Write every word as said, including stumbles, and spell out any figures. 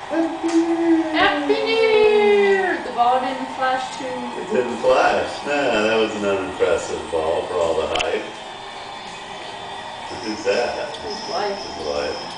Happy New Year! Happy New Year! The ball didn't flash too. It didn't flash. Nah, that was an unimpressive ball for all the hype. Who's that? His wife. His wife.